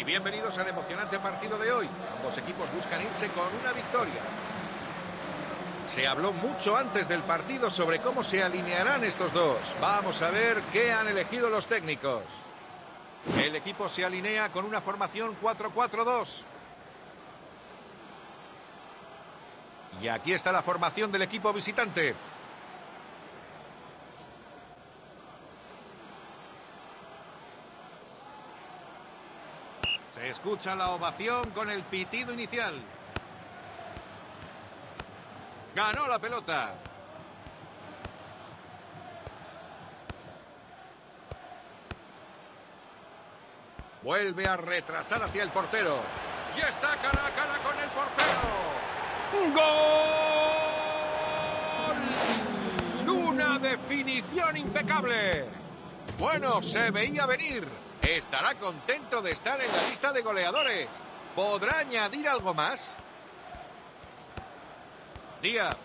Y bienvenidos al emocionante partido de hoy. Ambos equipos buscan irse con una victoria. Se habló mucho antes del partido sobre cómo se alinearán estos dos. Vamos a ver qué han elegido los técnicos. El equipo se alinea con una formación 4-4-2. Y aquí está la formación del equipo visitante. Se escucha la ovación con el pitido inicial. Ganó la pelota. Vuelve a retrasar hacia el portero. Y está cara a cara con el portero. ¡Gol! ¡Una definición impecable! Bueno, se veía venir. Estará contento de estar en la lista de goleadores. ¿Podrá añadir algo más? Díaz.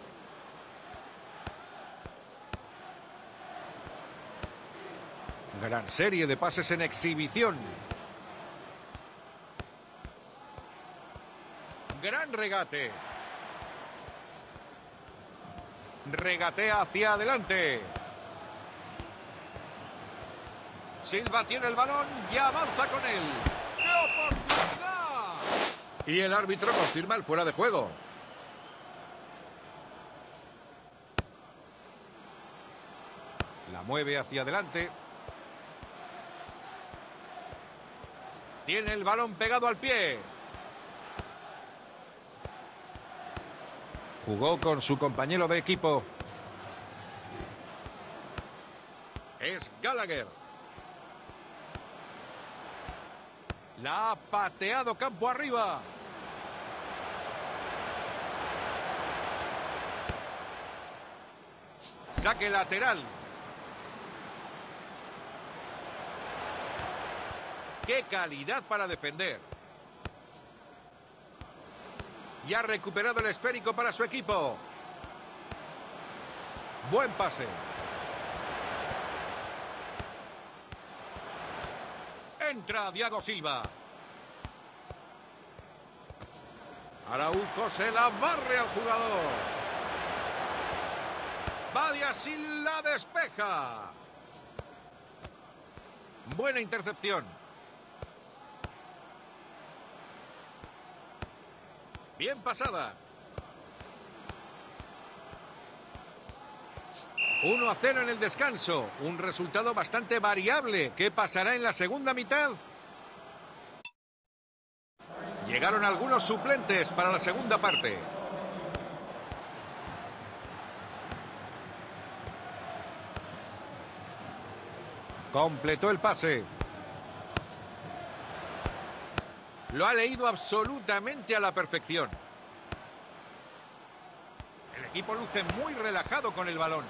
Gran serie de pases en exhibición. Gran regate. Regatea hacia adelante. Silva tiene el balón y avanza con él. ¡Qué oportunidad! Y el árbitro confirma el fuera de juego. La mueve hacia adelante. Tiene el balón pegado al pie. Jugó con su compañero de equipo. Es Gallagher. La ha pateado campo arriba. Saque lateral. ¡Qué calidad para defender! Y ha recuperado el esférico para su equipo. Buen pase. Entra Thiago Silva. Araujo se la barre al jugador. Badias y la despeja. Buena intercepción. Bien pasada. 1-0 en el descanso. Un resultado bastante variable. ¿Qué pasará en la segunda mitad? Llegaron algunos suplentes para la segunda parte. Completó el pase. Lo ha leído absolutamente a la perfección. El equipo luce muy relajado con el balón.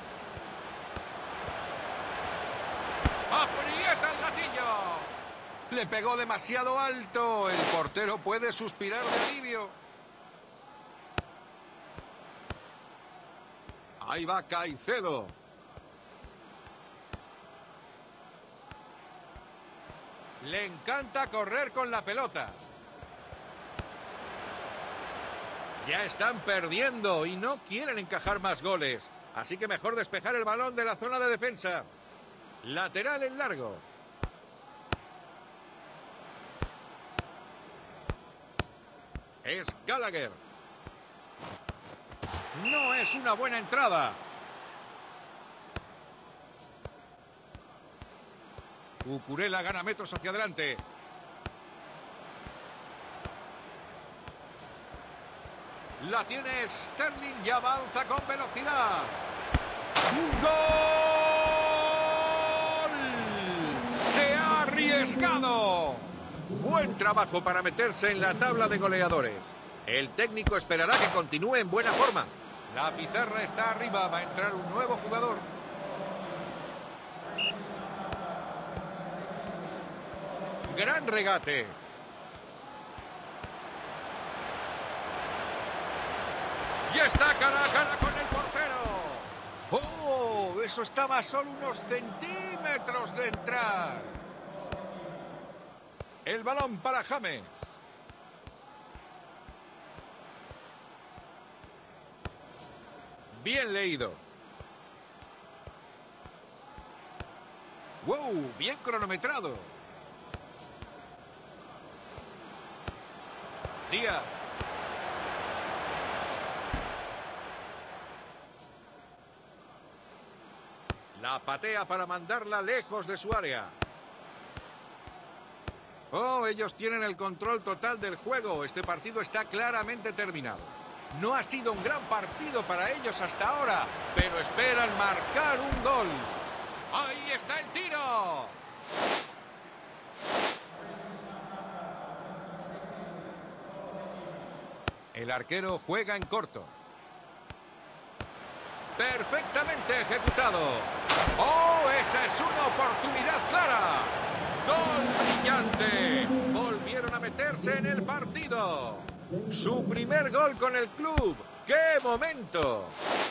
¡Aprieta el gatillo! Le pegó demasiado alto. El portero puede suspirar de alivio. Ahí va Caicedo. Le encanta correr con la pelota. Ya están perdiendo y no quieren encajar más goles. Así que mejor despejar el balón de la zona de defensa. Lateral en largo. Es Gallagher. No es una buena entrada. Cucurella gana metros hacia adelante. La tiene Sterling y avanza con velocidad. ¡Gol! ¡Se ha arriesgado! Buen trabajo para meterse en la tabla de goleadores. El técnico esperará que continúe en buena forma. La pizarra está arriba, va a entrar un nuevo jugador. Gran regate. Y está cara a cara con el portero. ¡Oh! Eso estaba a solo unos centímetros de entrar. El balón para James. Bien leído. ¡Wow! Bien cronometrado. Díaz. La patea para mandarla lejos de su área. Oh, ellos tienen el control total del juego. Este partido está claramente terminado. No ha sido un gran partido para ellos hasta ahora, pero esperan marcar un gol. ¡Ahí está el tiro! El arquero juega en corto. Perfectamente ejecutado. ¡Oh, esa es una oportunidad clara! ¡Gol brillante! Volvieron a meterse en el partido. Su primer gol con el club. ¡Qué momento!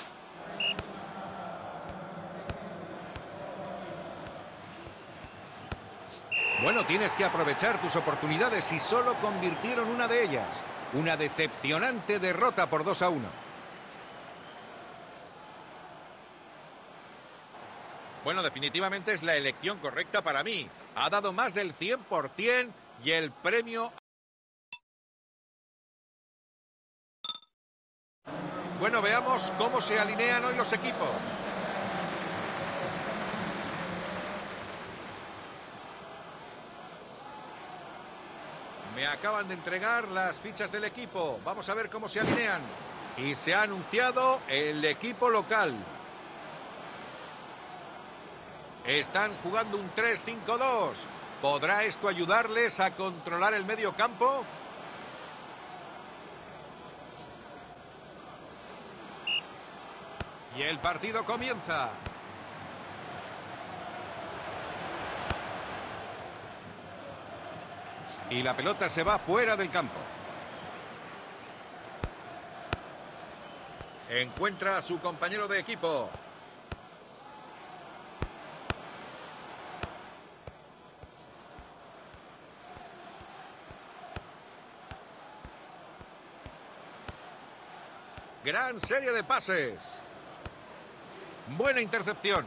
Bueno, tienes que aprovechar tus oportunidades y solo convirtieron una de ellas. Una decepcionante derrota por 2-1. Bueno, definitivamente es la elección correcta para mí. Ha dado más del 100% y el premio... Bueno, veamos cómo se alinean hoy los equipos. Me acaban de entregar las fichas del equipo. Vamos a ver cómo se alinean. Y se ha anunciado el equipo local. Están jugando un 3-5-2. ¿Podrá esto ayudarles a controlar el medio campo? Y el partido comienza. Y la pelota se va fuera del campo. Encuentra a su compañero de equipo. Gran serie de pases. Buena intercepción.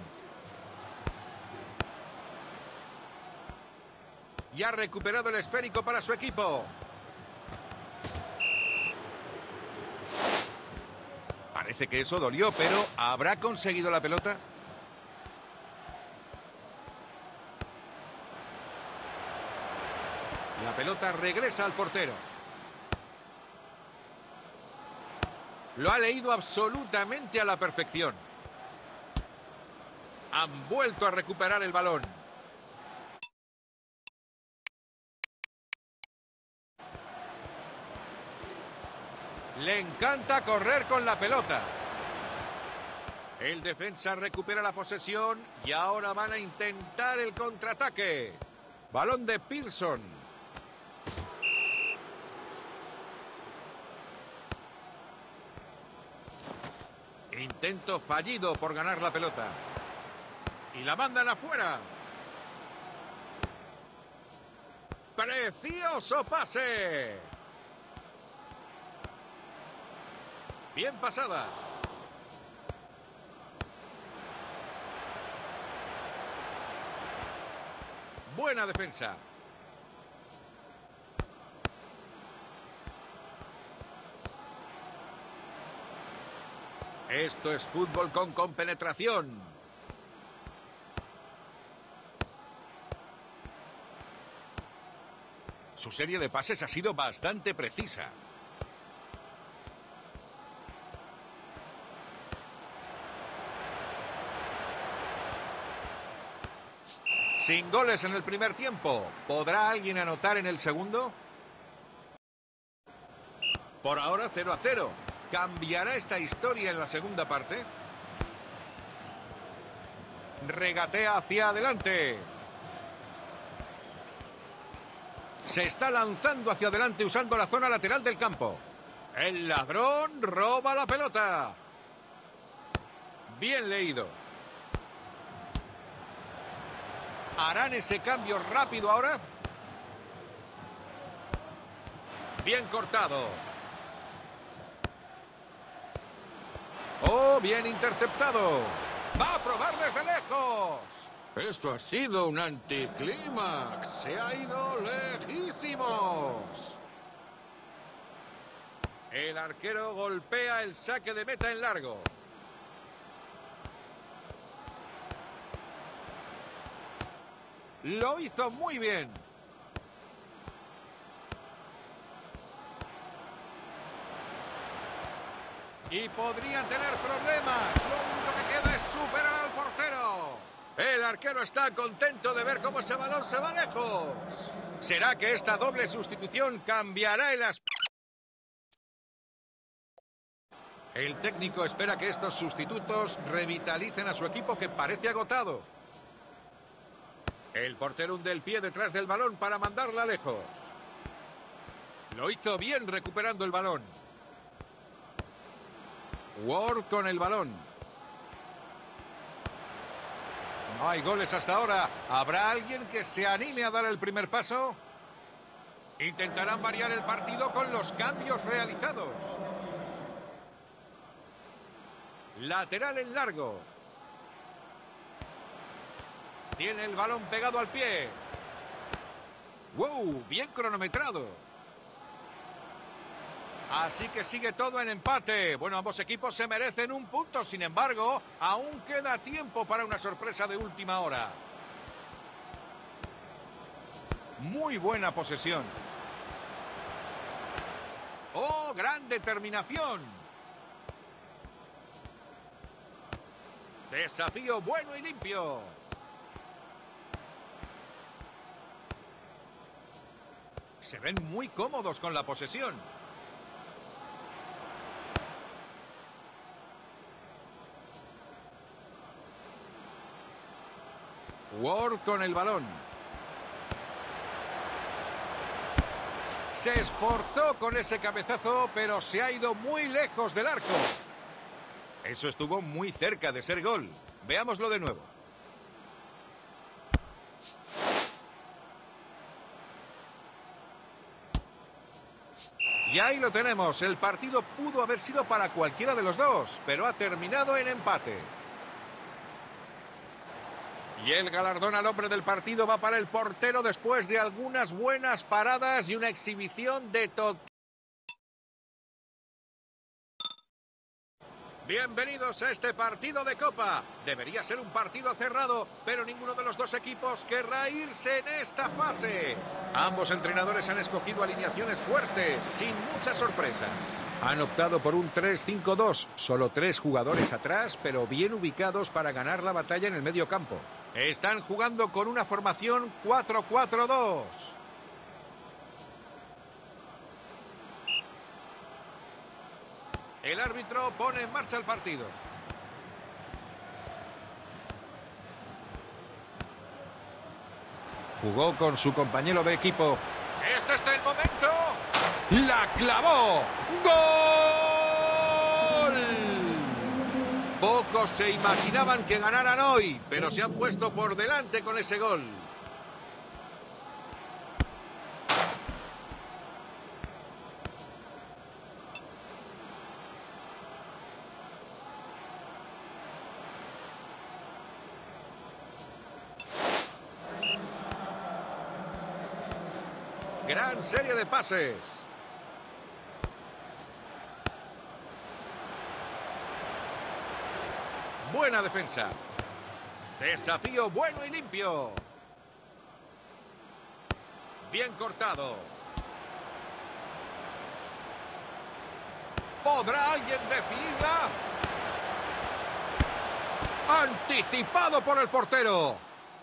Y ha recuperado el esférico para su equipo. Parece que eso dolió, pero ¿habrá conseguido la pelota? La pelota regresa al portero. Lo ha leído absolutamente a la perfección. Han vuelto a recuperar el balón. Le encanta correr con la pelota. El defensa recupera la posesión y ahora van a intentar el contraataque. Balón de Pearson. Intento fallido por ganar la pelota. Y la mandan afuera. ¡Precioso pase! Bien pasada. Buena defensa. Esto es fútbol con compenetración. Su serie de pases ha sido bastante precisa. Sin goles en el primer tiempo. ¿Podrá alguien anotar en el segundo? Por ahora 0-0. ¿Cambiará esta historia en la segunda parte? Regatea hacia adelante. Se está lanzando hacia adelante usando la zona lateral del campo. El ladrón roba la pelota. Bien leído. ¿Harán ese cambio rápido ahora? Bien cortado. ¡Oh, bien interceptado! ¡Va a probar desde lejos! Esto ha sido un anticlímax. Se ha ido lejísimos. El arquero golpea el saque de meta en largo. Lo hizo muy bien. Y podrían tener problemas. Lo único que queda es superar al portero. El arquero está contento de ver cómo ese balón se va lejos. ¿Será que esta doble sustitución cambiará el aspecto? El técnico espera que estos sustitutos revitalicen a su equipo que parece agotado. El portero hunde el pie detrás del balón para mandarla lejos. Lo hizo bien recuperando el balón. Ward con el balón. No hay goles hasta ahora. ¿Habrá alguien que se anime a dar el primer paso? Intentarán variar el partido con los cambios realizados. Lateral en largo. Tiene el balón pegado al pie. ¡Wow! Bien cronometrado. Así que sigue todo en empate. Bueno, ambos equipos se merecen un punto. Sin embargo, aún queda tiempo para una sorpresa de última hora. Muy buena posesión. ¡Oh, gran determinación! Desafío bueno y limpio. Se ven muy cómodos con la posesión. Ward con el balón. Se esforzó con ese cabezazo, pero se ha ido muy lejos del arco. Eso estuvo muy cerca de ser gol. Veámoslo de nuevo. Y ahí lo tenemos. El partido pudo haber sido para cualquiera de los dos, pero ha terminado en empate. Y el galardón al hombre del partido va para el portero después de algunas buenas paradas y una exhibición de total. Bienvenidos a este partido de Copa. Debería ser un partido cerrado, pero ninguno de los dos equipos querrá irse en esta fase. Ambos entrenadores han escogido alineaciones fuertes, sin muchas sorpresas. Han optado por un 3-5-2, solo 3 jugadores atrás, pero bien ubicados para ganar la batalla en el medio campo. Están jugando con una formación 4-4-2. El árbitro pone en marcha el partido. Jugó con su compañero de equipo. ¿Es este el momento? ¡La clavó! ¡Gol! Pocos se imaginaban que ganaran hoy, pero se han puesto por delante con ese gol. Gran serie de pases. Buena defensa. Desafío bueno y limpio. Bien cortado. ¿Podrá alguien definirla? Anticipado por el portero.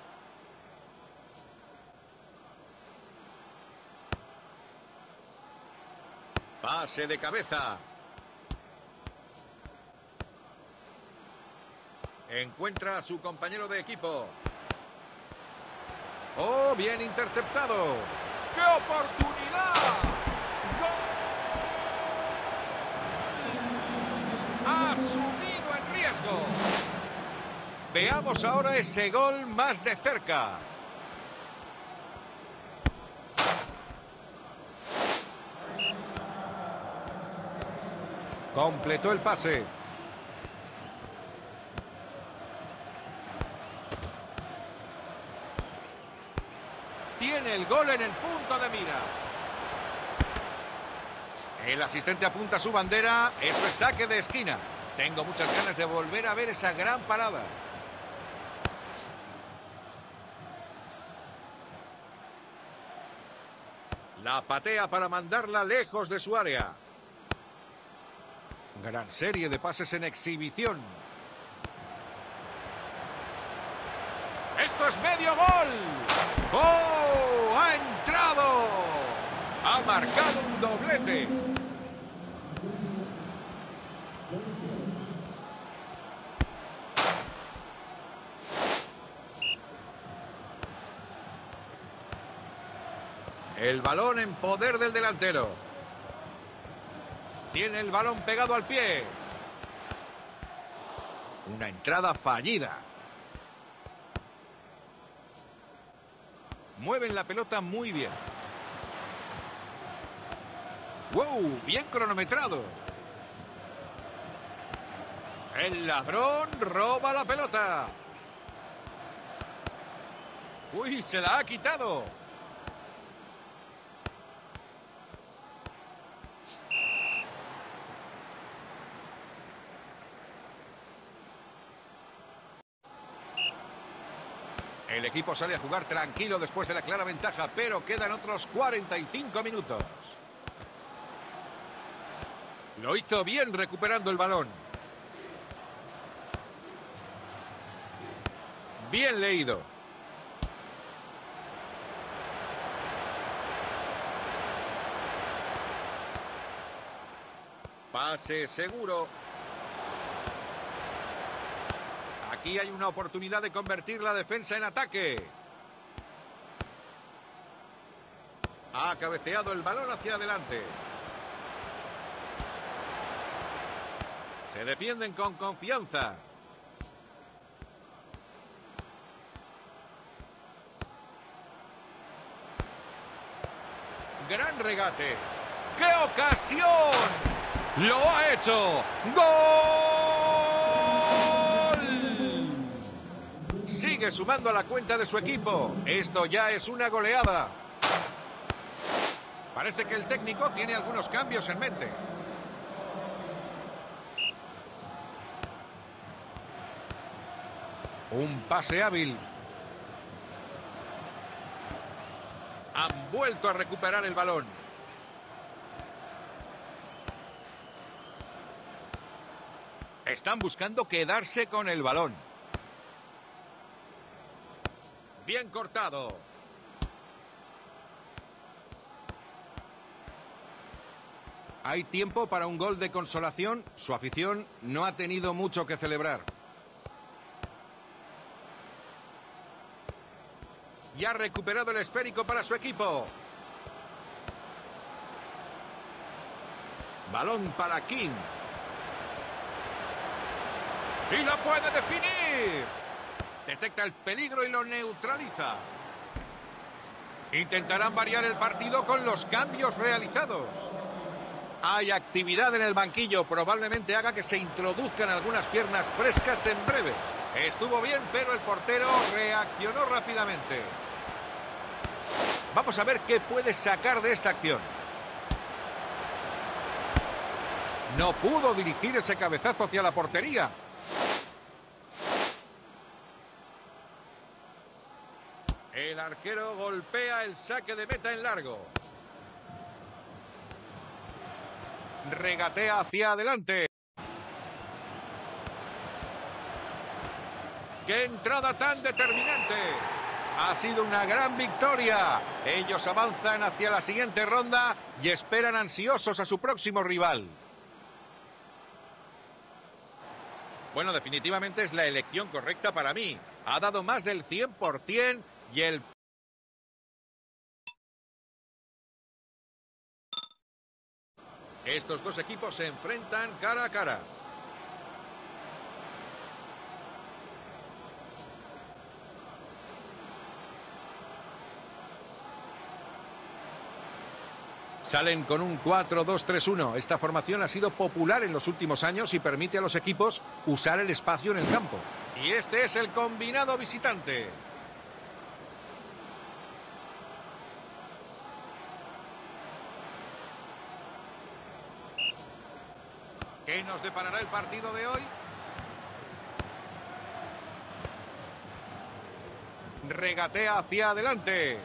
Pase de cabeza. Encuentra a su compañero de equipo. ¡Oh, bien interceptado! ¡Qué oportunidad! ¡Gol! Asumido en riesgo. Veamos ahora ese gol más de cerca. Completó el pase. Tiene el gol en el punto de mira. El asistente apunta su bandera. Eso es saque de esquina. Tengo muchas ganas de volver a ver esa gran parada. La patea para mandarla lejos de su área. Gran serie de pases en exhibición. ¡Esto es medio gol! ¡Oh! ¡Ha entrado! ¡Ha marcado un doblete! El balón en poder del delantero. Tiene el balón pegado al pie. Una entrada fallida. Mueven la pelota muy bien. ¡Wow! Bien cronometrado. El ladrón roba la pelota. ¡Uy! Se la ha quitado. El equipo sale a jugar tranquilo después de la clara ventaja, pero quedan otros 45 minutos. Lo hizo bien recuperando el balón. Bien leído. Pase seguro. Aquí hay una oportunidad de convertir la defensa en ataque. Ha cabeceado el balón hacia adelante. Se defienden con confianza. Gran regate. ¡Qué ocasión! ¡Lo ha hecho! ¡Gol! Sigue sumando a la cuenta de su equipo. Esto ya es una goleada. Parece que el técnico tiene algunos cambios en mente. Un pase hábil. Han vuelto a recuperar el balón. Están buscando quedarse con el balón. Bien cortado. Hay tiempo para un gol de consolación. Su afición no ha tenido mucho que celebrar. Y ha recuperado el esférico para su equipo. Balón para King. Y la puede definir. Detecta el peligro y lo neutraliza. Intentarán variar el partido con los cambios realizados. Hay actividad en el banquillo. Probablemente haga que se introduzcan algunas piernas frescas en breve. Estuvo bien, pero el portero reaccionó rápidamente. Vamos a ver qué puede sacar de esta acción. No pudo dirigir ese cabezazo hacia la portería. El arquero golpea el saque de meta en largo. Regatea hacia adelante. ¡Qué entrada tan determinante! Ha sido una gran victoria. Ellos avanzan hacia la siguiente ronda y esperan ansiosos a su próximo rival. Bueno, definitivamente es la elección correcta para mí. Ha dado más del 100% y el... Estos dos equipos se enfrentan cara a cara. Salen con un 4-2-3-1. Esta formación ha sido popular en los últimos años y permite a los equipos usar el espacio en el campo. Y este es el combinado visitante. ¿Qué nos deparará el partido de hoy? Regatea hacia adelante.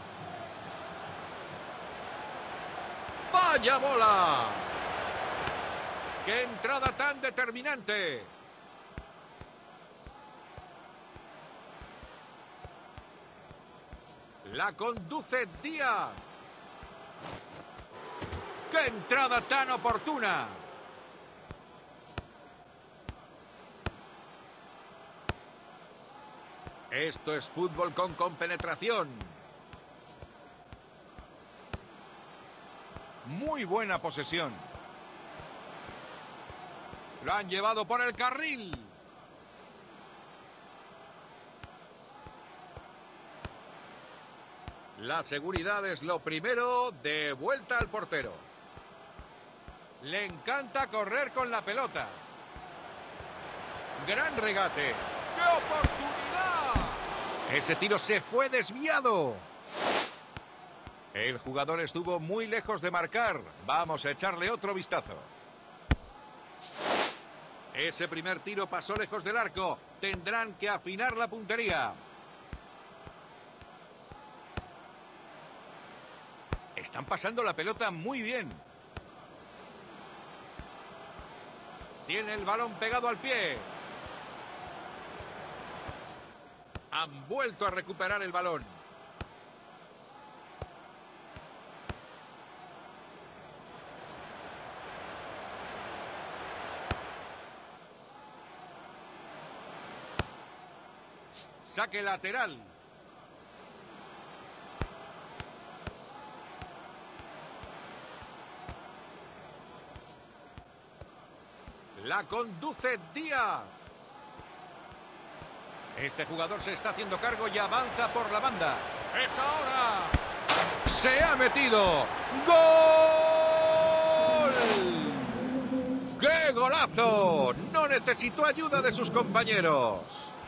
¡Vaya bola! ¡Qué entrada tan determinante! La conduce Díaz. ¡Qué entrada tan oportuna! Esto es fútbol con compenetración. Muy buena posesión. Lo han llevado por el carril. La seguridad es lo primero. De vuelta al portero. Le encanta correr con la pelota. Gran regate. ¡Qué oportunidad! Ese tiro se fue desviado. El jugador estuvo muy lejos de marcar. Vamos a echarle otro vistazo. Ese primer tiro pasó lejos del arco. Tendrán que afinar la puntería. Están pasando la pelota muy bien. Tiene el balón pegado al pie. Han vuelto a recuperar el balón. Saque lateral. La conduce Díaz. Este jugador se está haciendo cargo y avanza por la banda. ¡Es ahora! ¡Se ha metido! ¡Gol! ¡Qué golazo! No necesitó ayuda de sus compañeros.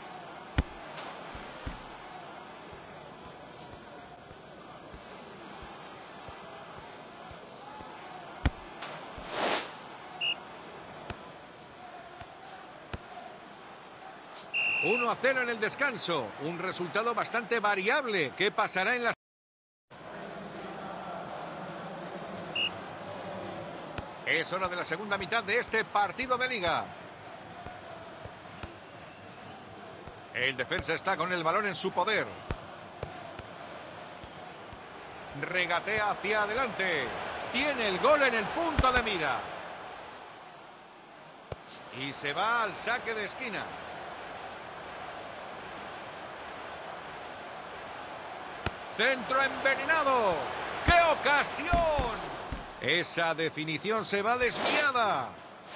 Uno a 0 en el descanso. Un resultado bastante variable. ¿Qué pasará en la... Es hora de la segunda mitad de este partido de liga. El defensa está con el balón en su poder. Regatea hacia adelante. Tiene el gol en el punto de mira. Y se va al saque de esquina. Centro envenenado. ¡Qué ocasión! Esa definición se va desviada.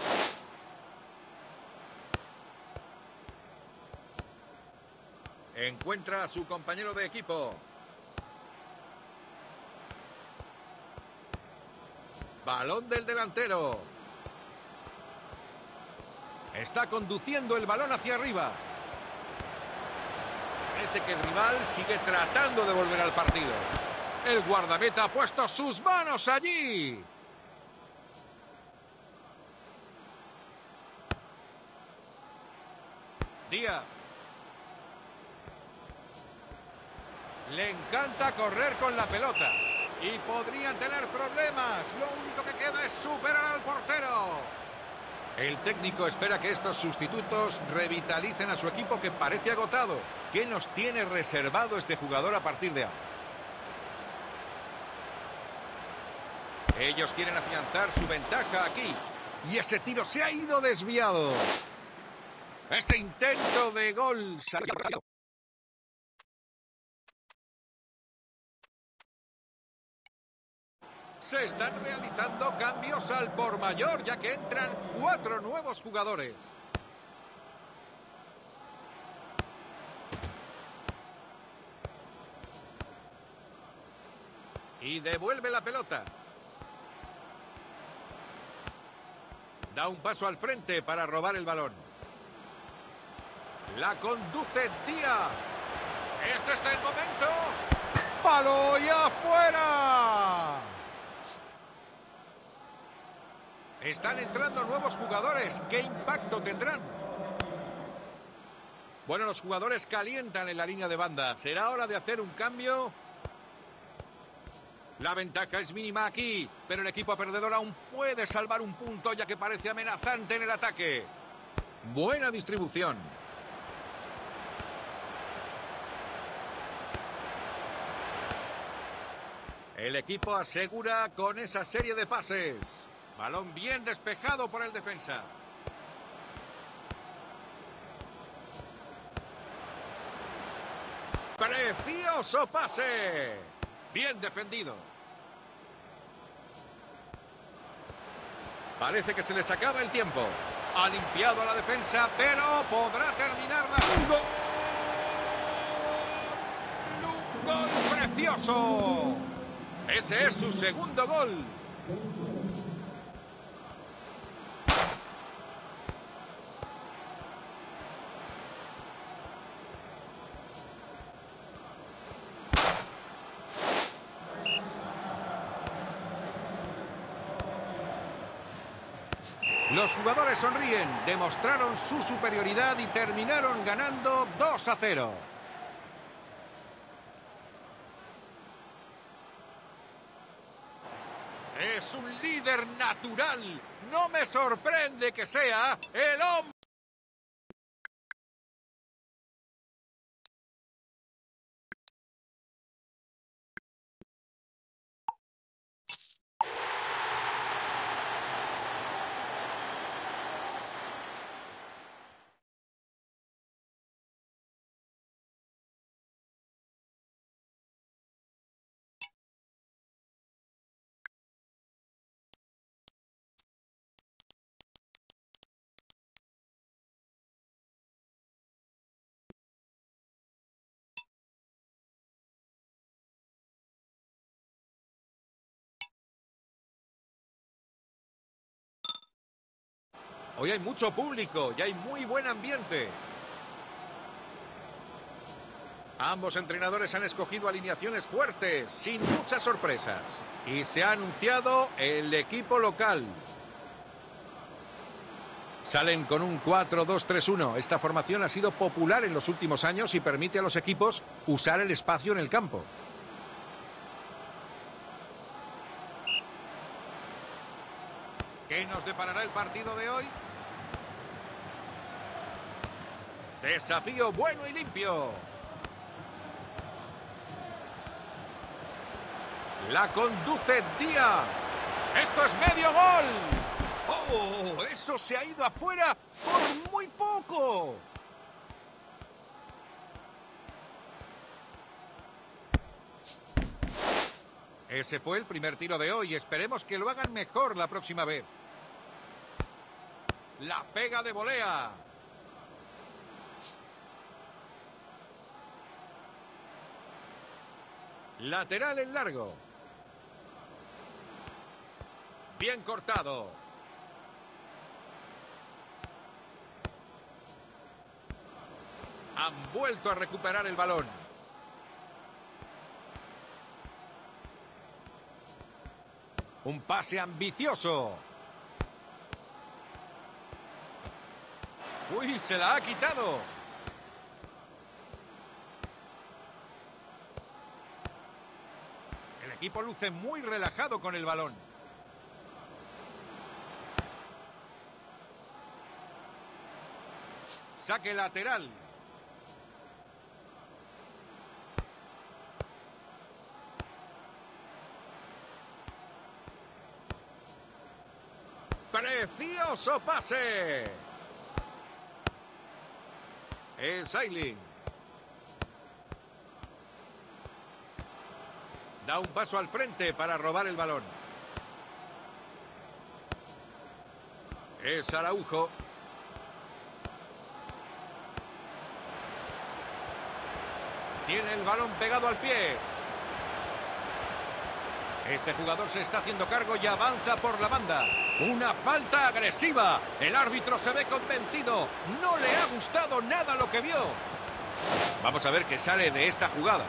Encuentra a su compañero de equipo. Balón del delantero. Está conduciendo el balón hacia arriba. Parece que el rival sigue tratando de volver al partido. El guardameta ha puesto sus manos allí. Díaz. Le encanta correr con la pelota. Y podrían tener problemas. Lo único que queda es superar al portero. El técnico espera que estos sustitutos revitalicen a su equipo que parece agotado. ¿Qué nos tiene reservado este jugador a partir de ahora? Ellos quieren afianzar su ventaja aquí. Y ese tiro se ha ido desviado. Este intento de gol salió. Se están realizando cambios al por mayor, ya que entran 4 nuevos jugadores. Y devuelve la pelota. Da un paso al frente para robar el balón. La conduce Díaz. ¿Es este el momento? ¡Palo y afuera! Están entrando nuevos jugadores. ¿Qué impacto tendrán? Bueno, los jugadores calientan en la línea de banda. ¿Será hora de hacer un cambio? La ventaja es mínima aquí, pero el equipo perdedor aún puede salvar un punto, ya que parece amenazante en el ataque. Buena distribución. El equipo asegura con esa serie de pases. Balón bien despejado por el defensa. ¡Precioso pase! Bien defendido. Parece que se les acaba el tiempo. Ha limpiado a la defensa, pero podrá terminar la... ¡Gol precioso! Ese es su segundo gol. Los jugadores sonríen, demostraron su superioridad y terminaron ganando 2-0. Es un líder natural. No me sorprende que sea el hombre. Hoy hay mucho público y hay muy buen ambiente. Ambos entrenadores han escogido alineaciones fuertes, sin muchas sorpresas. Y se ha anunciado el equipo local. Salen con un 4-2-3-1. Esta formación ha sido popular en los últimos años y permite a los equipos usar el espacio en el campo. ¿Qué nos deparará el partido de hoy? Desafío bueno y limpio. La conduce Díaz. ¡Esto es medio gol! ¡Oh! ¡Eso se ha ido afuera por muy poco! Ese fue el primer tiro de hoy. Esperemos que lo hagan mejor la próxima vez. La pega de volea. Lateral en largo. Bien cortado. Han vuelto a recuperar el balón. Un pase ambicioso. ¡Uy! Se la ha quitado. El equipo luce muy relajado con el balón. Saque lateral. ¡Precioso pase! Es Ayling. Da un paso al frente para robar el balón. Es Araujo. Tiene el balón pegado al pie. Este jugador se está haciendo cargo y avanza por la banda. Una falta agresiva. El árbitro se ve convencido. No le ha gustado nada lo que vio. Vamos a ver qué sale de esta jugada.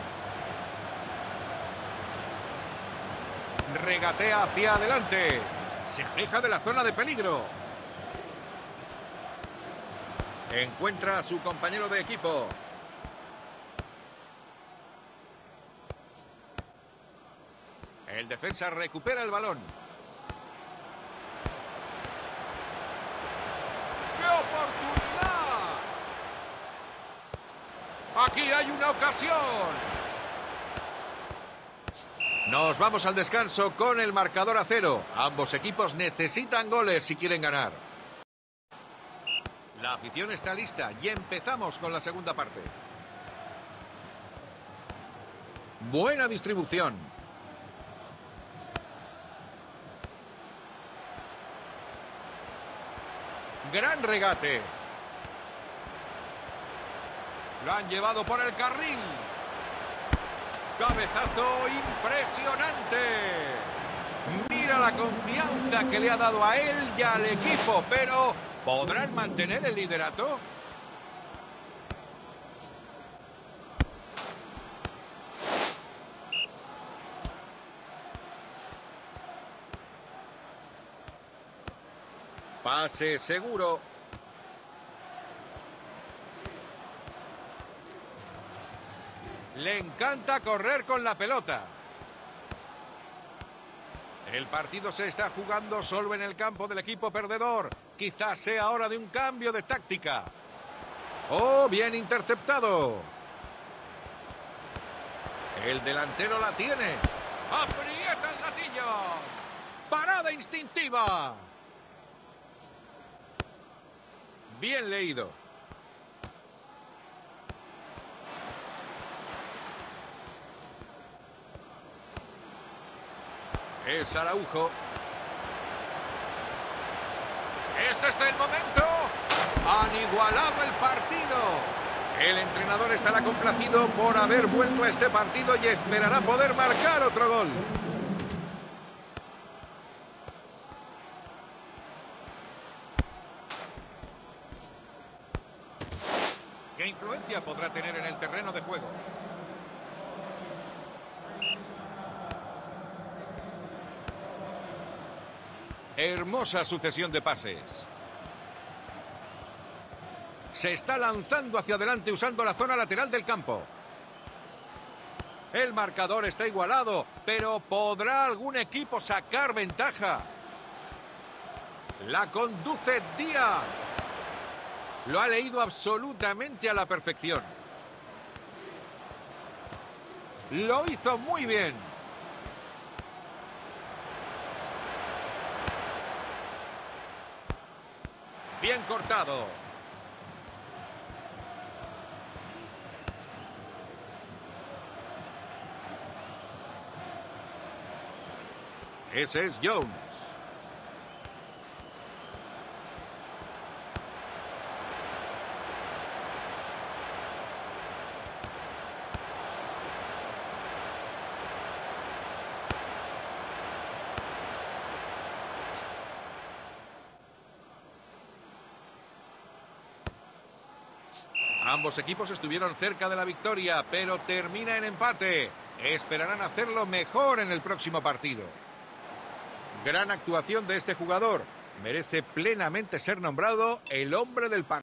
Regatea hacia adelante. Se aleja de la zona de peligro. Encuentra a su compañero de equipo. El defensa recupera el balón. ¡Qué oportunidad! Aquí hay una ocasión. Nos vamos al descanso con el marcador a 0. Ambos equipos necesitan goles si quieren ganar. La afición está lista y empezamos con la segunda parte. Buena distribución. Gran regate. Lo han llevado por el carril. Cabezazo impresionante. Mira la confianza que le ha dado a él y al equipo, pero ¿podrán mantener el liderato? Pase seguro. Le encanta correr con la pelota. El partido se está jugando solo en el campo del equipo perdedor. Quizás sea hora de un cambio de táctica. ¡Oh, bien interceptado! El delantero la tiene. ¡Aprieta el gatillo! ¡Parada instintiva! Bien leído. Es Araujo. ¿Es este el momento? Han igualado el partido. El entrenador estará complacido por haber vuelto a este partido y esperará poder marcar otro gol. ¿Qué influencia podrá tener en el terreno de juego? Hermosa sucesión de pases. Se está lanzando hacia adelante usando la zona lateral del campo. El marcador está igualado, pero ¿podrá algún equipo sacar ventaja? La conduce Díaz. Lo ha leído absolutamente a la perfección. Lo hizo muy bien. Bien cortado. Ese es Jones. Ambos equipos estuvieron cerca de la victoria, pero termina en empate. Esperarán hacerlo mejor en el próximo partido. Gran actuación de este jugador. Merece plenamente ser nombrado el hombre del partido.